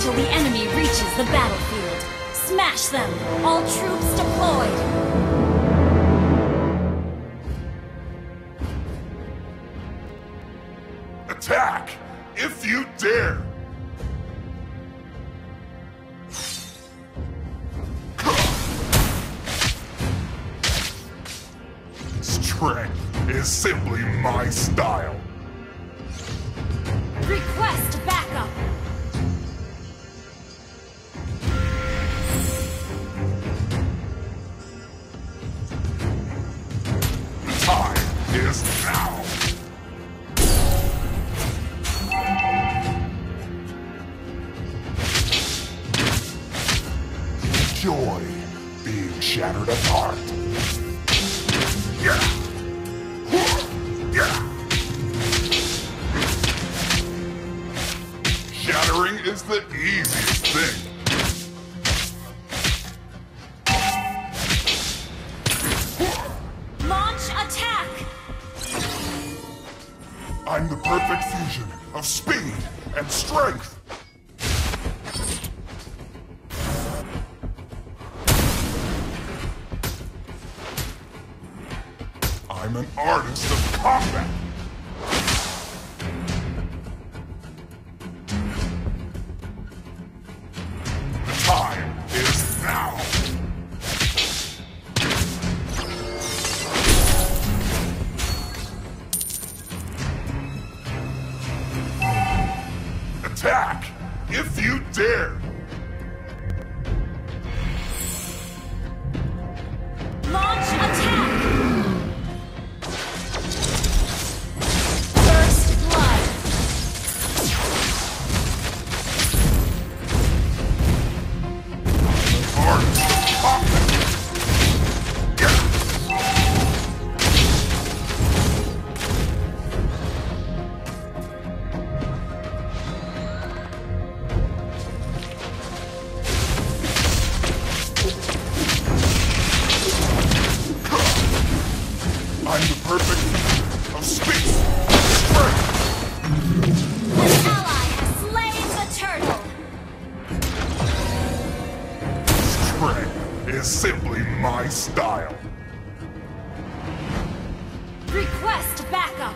until the enemy reaches the battlefield. Smash them! All troops deployed! Attack! If you dare! Strength is simply my style. Request backup! The time is now! Joy being shattered apart. Yeah! Yeah! Shattering is the easiest thing. Launch attack! I'm the perfect fusion of speed and strength. I'm an artist of combat. The time is now. Attack if you dare. Launch attack! First blood! Artist of combat. Yeah. I'm the perfect fusion of speed and strength. An ally has slain the turtle! Strength is simply my style. Request backup!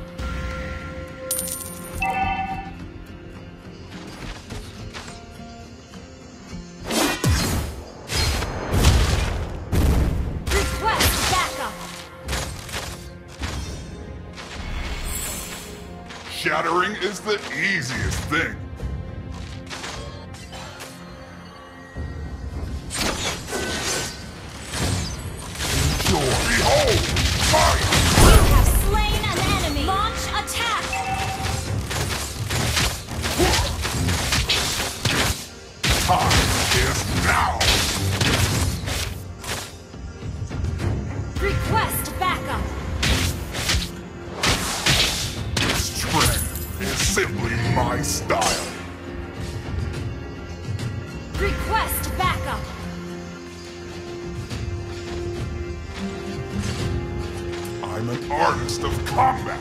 Request backup! Shattering is the easiest thing. Enjoy. Behold! Fire! You have slain an enemy! Launch attack! Time is now! Request backup! Strength is simply my style. Request backup! I'm an artist of combat.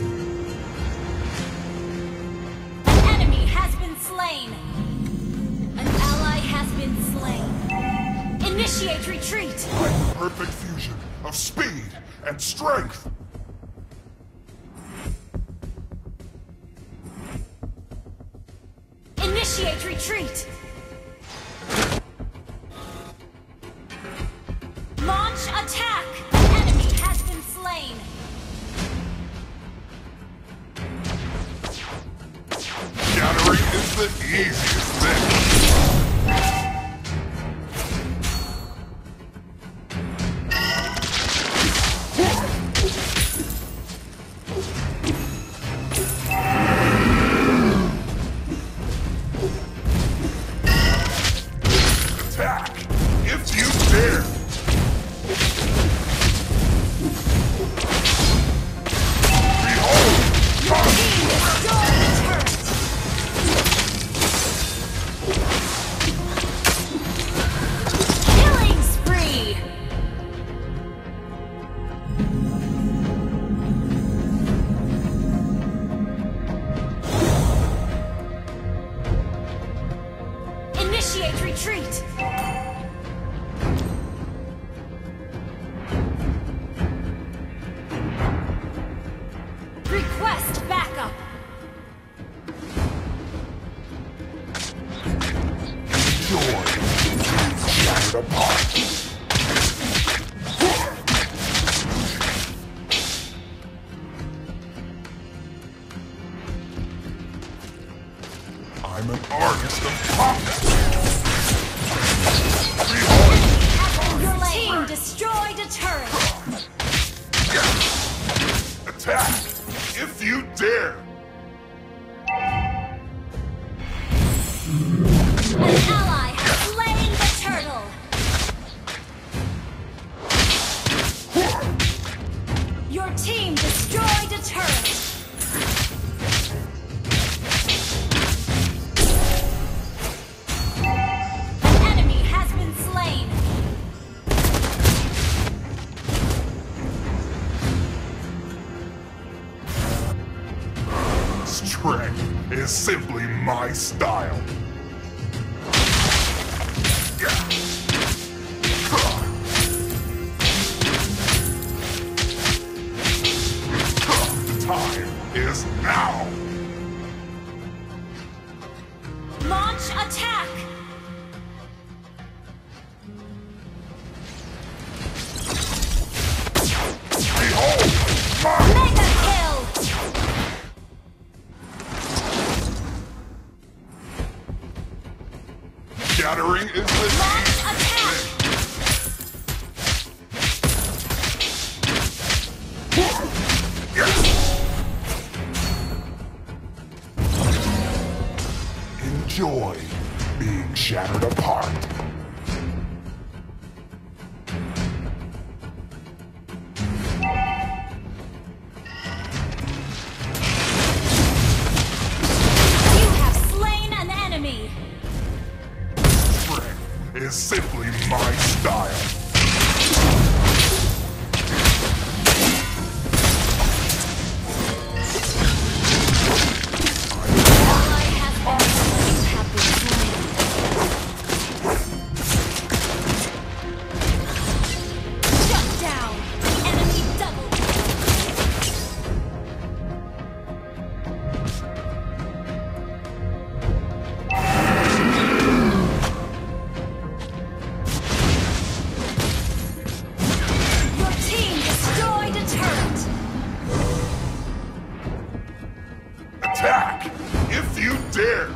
An enemy has been slain! An ally has been slain. Initiate retreat! I'm the perfect fusion of speed and strength. Initiate retreat! Launch attack! An enemy has been slain! Shattering is the easiest thing. Attack if you dare. Behold! Restore the turret! Initiate retreat! Request backup! Joy shattered apart. I'm an artist of combat. Behold! Your team destroyed a turret! Attack! If you dare! An ally has slain the turtle! Your team destroyed a turret! An enemy has been slain! Strength is simply my style. The time is now. Launch attack! Behold! My Mega kill! shattering is the Launch attack! Enjoy being shattered apart. You have slain an enemy! Strength is simply my style. Ally has been slain. You have been slain. Shut down! Enemy double Your team destroyed a turret! Attack! If you dare!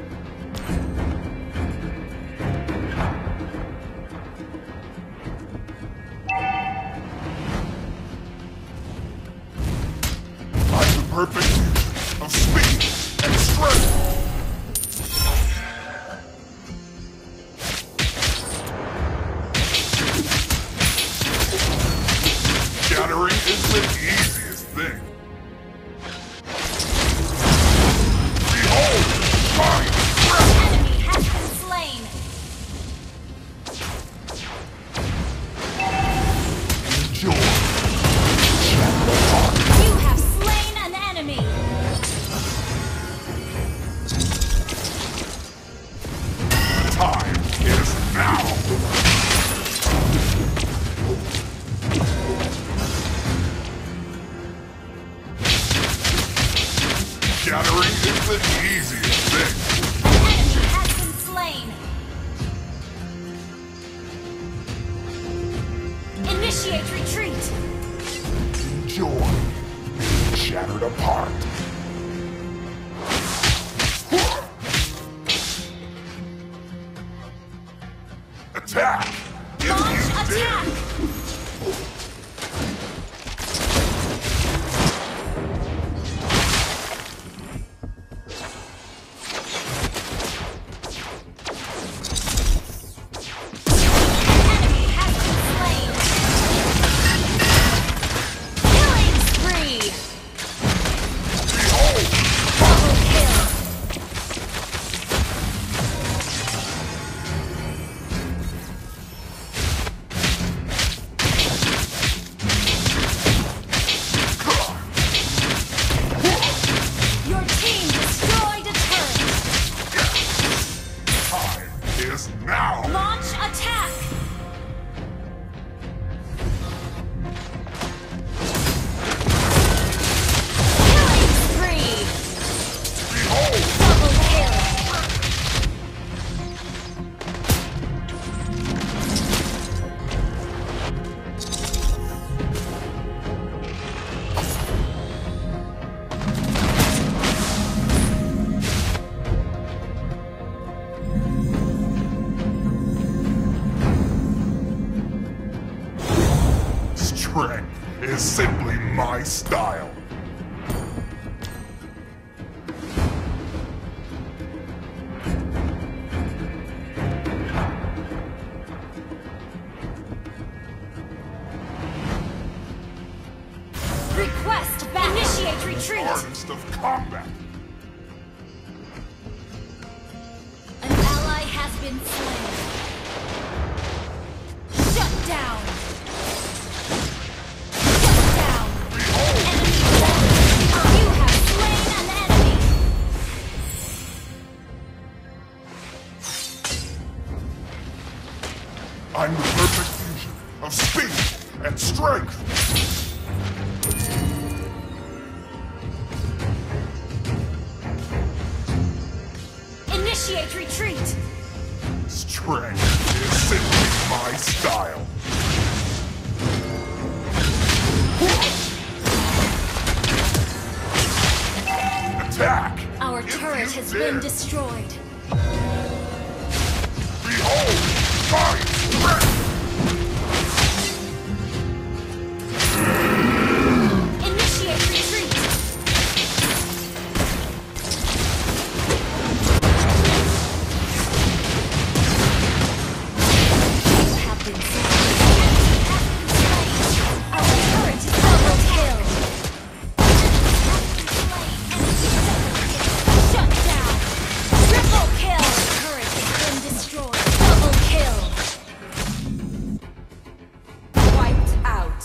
I'm the perfect fusion of speed and strength! Shattering is the easiest thing. Behold! My breath! Enemy has been slain! Enjoy! Shattered apart. You have slain an enemy! Time is now! Shattering is the easiest thing. An enemy has been slain! Initiate retreat! Enjoy being shattered apart. Attack! If Launch you dare! attack! Enemy has been slain! Killing spree! Behold! Double kill! is simply my style. Request back. Initiate retreat. Hardest of combat. An ally has been slain. Shut down. Shut down. Enemy down. You have slain an enemy. I'm the perfect fusion of speed and strength. Initiate retreat. Strength is simply my style. Attack! Our if turret you has dare. been destroyed. Behold my strength! Initiate retreat. You have been slain. Our turret is double kill. Shut down. Triple kill. Turret has been destroyed. Double kill. Wiped out.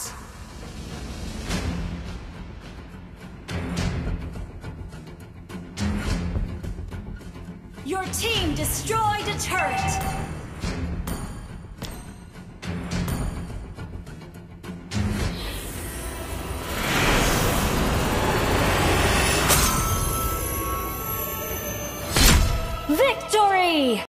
Your team destroyed a turret. Victory!